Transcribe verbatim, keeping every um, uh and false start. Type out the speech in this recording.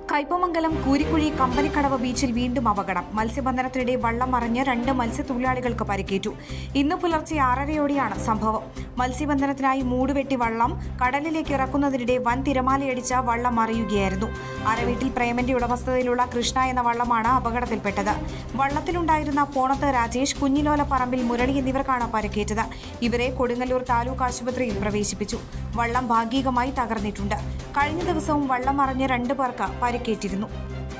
കയ്പമംഗലം കൂരിക്കുഴി കമ്പനിക്കടവ് ബീച്ചിൽ വീണ്ടും അപകടം. മത്സ്യബന്ധനത്തിനിടെ വള്ളം മറിഞ്ഞ് രണ്ട് മത്സ്യത്തൊഴിലാളികൾക്ക് പരിക്കേറ്റു. ഇന്ന് പുലർച്ചെ ആറരയോടെയാണ് സംഭവം. മത്സ്യബന്ധനത്തിനായി മൂടുവെട്ടി വള്ളം കടലിലേക്ക് ഇറക്കുന്നതിനിടെ വൻ തിരമാലയടിച്ച വള്ളം മറിയുകയായിരുന്നു. അരവീട്ടിൽ പ്രേമന്റെ ഉടമസ്ഥതയിലുള്ള കൃഷ്ണ എന്ന വള്ളമാണ് അപകടത്തിൽപ്പെട്ടത്. വള്ളത്തിലുണ്ടായിരുന്ന പോണത്ത് രാജേഷ്, കുഞ്ഞിലോലപ്പറമ്പിൽ മുരളി എന്നിവർക്കാണ് പരിക്കേറ്റത്. ഇവരെ കൊടുങ്ങല്ലൂർ താലൂക്ക് ആശുപത്രിയിൽ പ്രവേശിപ്പിച്ചു. വള്ളം ഭാഗികമായി തകർന്നിട്ടുണ്ട്. കഴിഞ്ഞ ദിവസവും വള്ളം മറിഞ്ഞ് രണ്ടു പേർക്ക് പരിക്കേറ്റിരുന്നു.